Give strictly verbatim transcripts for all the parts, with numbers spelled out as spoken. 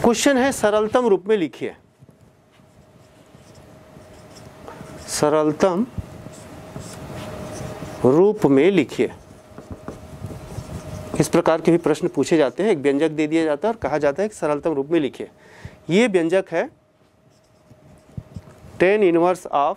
Question है सरलतम रूप में लिखिए। सरलतम रूप में लिखिए। इस प्रकार के भी प्रश्न पूछे जाते हैं। एक व्यंजक दे दिया जाता है और कहा जाता है कि सरलतम रूप में लिखिए। ये व्यंजक है tan inverse of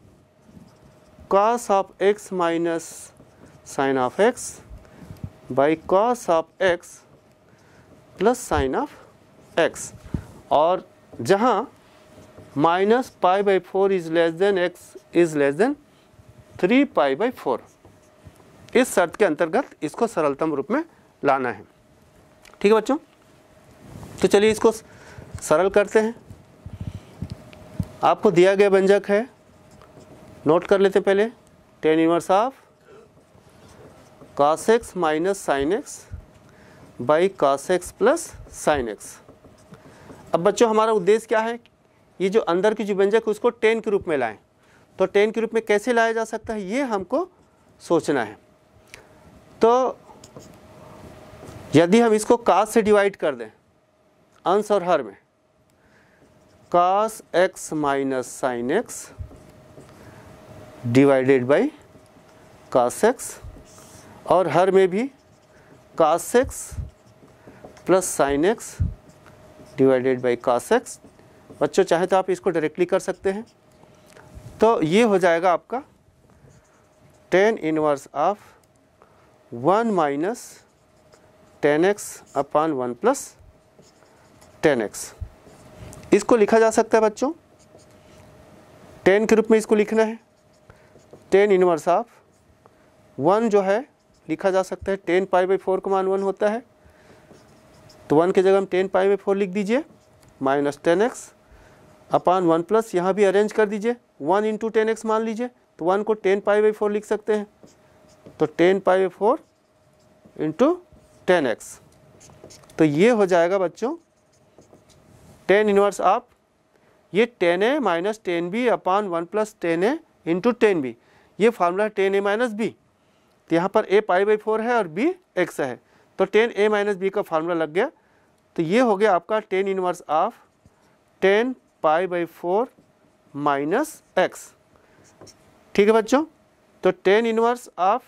cos of x minus sine of x by cos of x plus sine of x, और जहाँ minus pi by four is less than x is less than three pi by four. इस शर्त के अंतर्गत इसको सरलतम रूप में लाना है। ठीक है बच्चों, तो चलिए इसको सरल करते हैं। आपको दिया गया व्यंजक है, नोट कर लेते हैं पहले। Tan inverse of cos x minus sine x by cos x plus sine x. अब बच्चों हमारा उद्देश्य क्या है, ये जो अंदर की जो व्यंजक है उसको टेन के रूप में लाएं। तो टेन के रूप में कैसे लाया जा सकता है ये हमको सोचना है। तो यदि हम इसको cos से डिवाइड कर दें अंश और हर में, cos x minus sine x divided by cos x, और हर में भी cos x plus sine x divided by cos x। बच्चों चाहे तो आप इसको डायरेक्टली कर सकते हैं। तो ये हो जाएगा आपका tan inverse of one minus tan x upon one plus tan x. इसको लिखा जा सकता है बच्चों, टेन के रूप में इसको लिखना है। टेन इनवर्स ऑफ वन जो है लिखा जा सकता है, टेन पाई बाई फोर का मान वन होता है, तो वन की जगह हम टेन पाई बाई फोर लिख दीजिए, minus tan x upon one plus, यहाँ भी अरेंज कर दीजिए, वन इंटू टेन एक्स मान लीजिए, तो वन को टेन पाई बाई फोर लिख सकते हैं, तो tan pi by four into tan x. तो ये हो जाएगा बच्चों टेन इनवर्स ऑफ ये tan a minus tan b upon one plus tan a into tan b. ये formula tan a minus b, तो यहाँ पर ए पाई बाई फोर है और बी एक्स है, तो टेन ए माइनस बी का फार्मूला लग गया। तो ये हो गया आपका tan inverse of tan pi by four minus x. ठीक है बच्चों, तो tan inverse of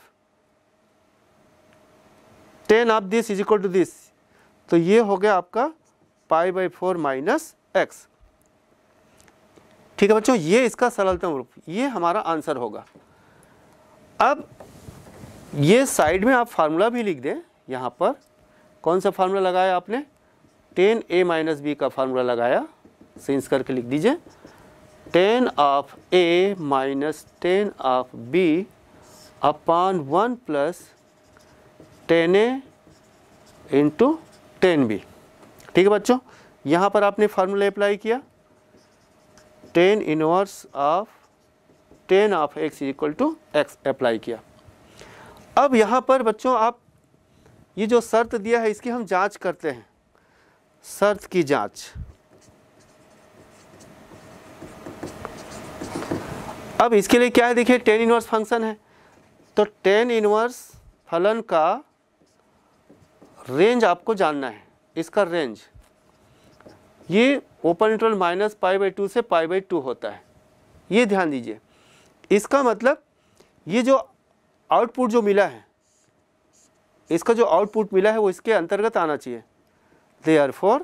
tan of this is equal to this, तो ये हो गया आपका pi by four minus x. ठीक है बच्चों, ये इसका सरलतम रूप, ये हमारा आंसर होगा। अब ये साइड में आप फार्मूला भी लिख दें। यहाँ पर कौन सा फार्मूला लगाया आपने, टेन ए माइनस बी का फार्मूला लगाया, सेंस करके लिख दीजिए, tan of a minus tan of b upon one plus tan a into tan b. ठीक है बच्चों, यहाँ पर आपने फार्मूला अप्लाई किया, tan inverse of tan of x equal to x apply किया। अब यहाँ पर बच्चों आप ये जो शर्त दिया है इसकी हम जांच करते हैं, शर्त की जांच। अब इसके लिए क्या है, देखिए टेन इनवर्स फंक्शन है, तो टेन इनवर्स फलन का रेंज आपको जानना है। इसका रेंज ये open interval minus pi by two से पाई बाई टू होता है, ये ध्यान दीजिए। इसका मतलब ये जो आउटपुट जो मिला है, इसका जो आउटपुट मिला है वो इसके अंतर्गत आना चाहिए। Therefore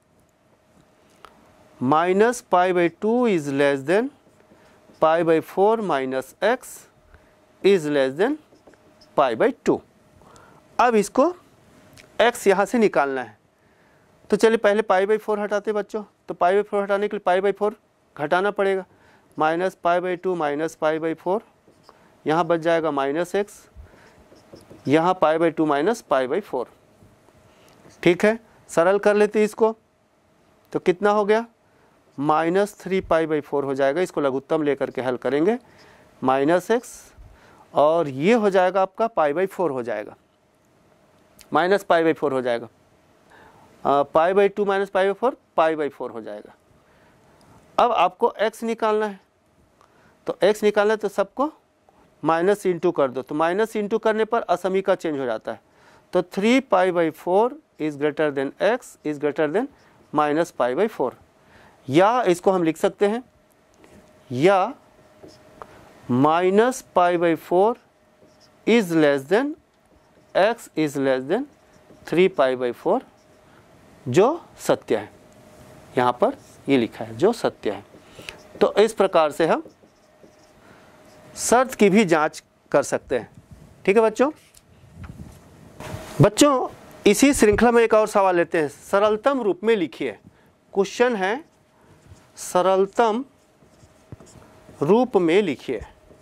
minus pi by two is less than pi by four minus x is less than pi by two. अब इसको x यहाँ से निकालना है, तो चलिए पहले पाई बाई फोर हटाते बच्चों। तो पाई बाई फोर हटाने के लिए पाई बाई फोर घटाना पड़ेगा, minus pi by two minus pi by four, यहाँ बच जाएगा माइनस एक्स, यहाँ pi by two minus pi by four. ठीक है, सरल कर लेते इसको, तो कितना हो गया, minus three pi by four हो जाएगा। इसको लघुत्तम लेकर के हल करेंगे, माइनस एक्स, और ये हो जाएगा आपका पाई बाई फोर हो जाएगा, माइनस पाई बाई फोर हो जाएगा, pi by two minus pi by four, pi by four हो जाएगा। अब आपको x निकालना है, तो x निकालना है तो सबको माइनस इंटू कर दो, तो माइनस इंटू करने पर असमीका चेंज हो जाता है। तो three pi by four is greater than x is greater than minus pi by four, या इसको हम लिख सकते हैं या minus pi by four is less than x is less than three pi by four, जो सत्य है। यहाँ पर ये लिखा है जो सत्य है। तो इस प्रकार से हम शर्त की भी जांच कर सकते हैं। ठीक है बच्चों। बच्चों इसी श्रृंखला में एक और सवाल लेते हैं। सरलतम रूप में लिखिए। क्वेश्चन है सरलतम रूप में लिखिए।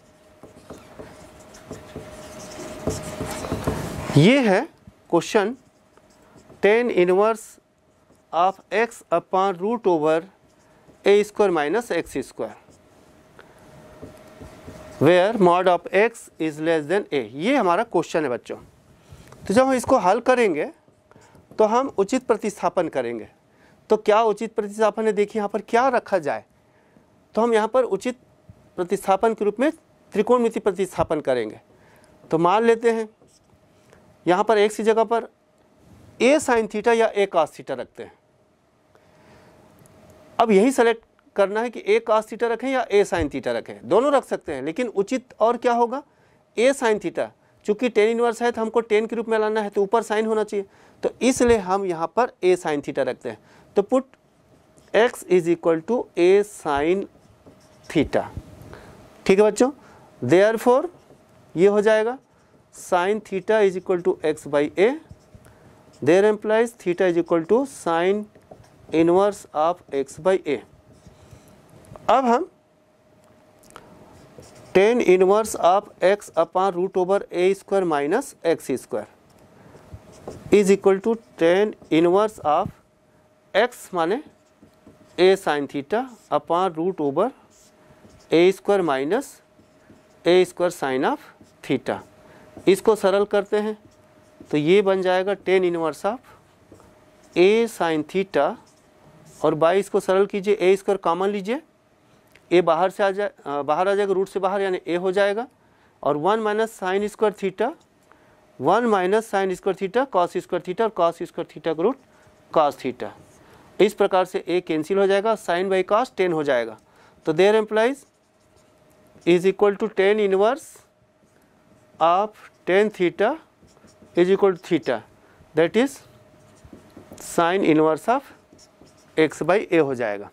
ये है question tan inverse of x upon root over a square minus x square where mod of x is less than a. ये हमारा क्वेश्चन है बच्चों। तो जब हम इसको हल करेंगे तो हम उचित प्रतिस्थापन करेंगे। तो क्या उचित प्रतिस्थापन है, देखिए यहाँ पर क्या रखा जाए। तो हम यहाँ पर उचित प्रतिस्थापन के रूप में त्रिकोणमिति प्रतिस्थापन करेंगे। तो मान लेते हैं यहाँ पर एक्स की जगह पर ए साइन थीटा या ए कॉस थीटा रखते हैं। अब यही सेलेक्ट करना है कि ए कॉस थीटा रखें या ए साइन थीटा रखें, दोनों रख सकते हैं, लेकिन उचित और क्या होगा, ए साइन थीटा। चूंकि टेन इनवर्स है तो हमको टेन के रूप में लाना है, तो ऊपर साइन होना चाहिए, तो इसलिए हम यहाँ पर ए साइन थीटा रखते हैं। तो put x is equal to a sine theta. ठीक है बच्चों। देयरफॉर ये हो जाएगा sine theta is equal to x by a. There implies theta is equal to sine inverse of x by a. अब हम tan inverse of x upon root over a square minus x square is equal to tan inverse of x माने a sine theta upon root over a square minus A square sine of theta. इसको सरल करते हैं तो ये बन जाएगा tan inverse of a sine theta, और बाई इसको सरल कीजिए, ए स्क्वायर कॉमन लीजिए, ए बाहर से आ जाए, बाहर आ जाएगा रूट से बाहर, यानी ए हो जाएगा, और one minus sine square theta, one minus sine square theta cos square theta, और कॉस स्क्वायर थीटा का रूट कॉस थीटा। इस प्रकार से ए कैंसिल हो जाएगा, साइन बाई कॉस टेन हो जाएगा। तो there implies is equal to tan inverse of tan theta is equal to theta, that is sine inverse of x by a हो जाएगा।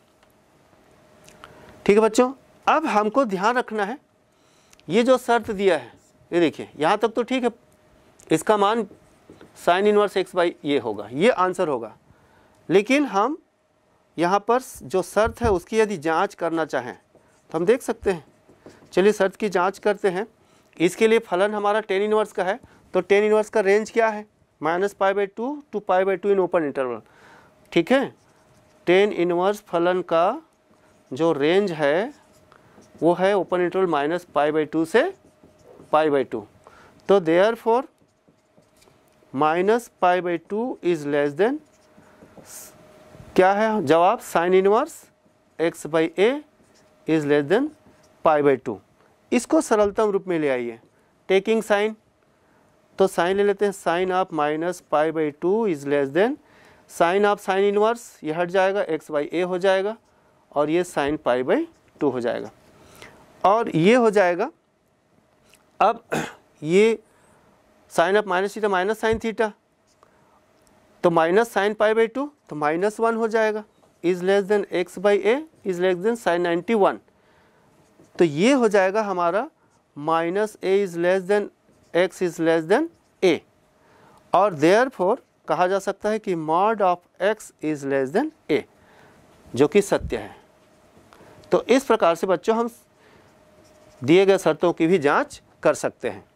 ठीक है बच्चों। अब हमको ध्यान रखना है, ये जो शर्त दिया है, ये देखिए यहाँ तक तो ठीक है, इसका मान साइन इनवर्स एक्स बाई ये होगा, ये आंसर होगा। लेकिन हम यहाँ पर जो शर्त है उसकी यदि जांच करना चाहें तो हम देख सकते हैं। चलिए शर्त की जांच करते हैं। इसके लिए फलन हमारा टेन इनवर्स का है, तो टेन इनवर्स का रेंज क्या है, minus pi by two to pi by two in open interval. ठीक है। टेन इनवर्स फलन का जो रेंज है वो है open interval minus pi by two से पाई बाई टू। तो therefore minus pi by two is less than, क्या है जवाब, sine inverse x by a is less than pi by two. इसको सरलतम रूप में ले आइए। टेकिंग साइन, तो साइन ले लेते हैं, sine of minus pi by two is less than sine of sine inverse, ये हट जाएगा, एक्स बाई ए हो जाएगा, और ये साइन पाई बाई टू हो जाएगा, और ये हो जाएगा। अब ये sine of minus theta minus sine theta, तो minus sine pi by two, तो माइनस वन हो जाएगा, is less than x by a is less than sine ninety one. तो ये हो जाएगा हमारा minus a is less than x is less than a, और देयरफॉर कहा जा सकता है कि mod of x is less than a, जो कि सत्य है। तो इस प्रकार से बच्चों हम दिए गए शर्तों की भी जांच कर सकते हैं।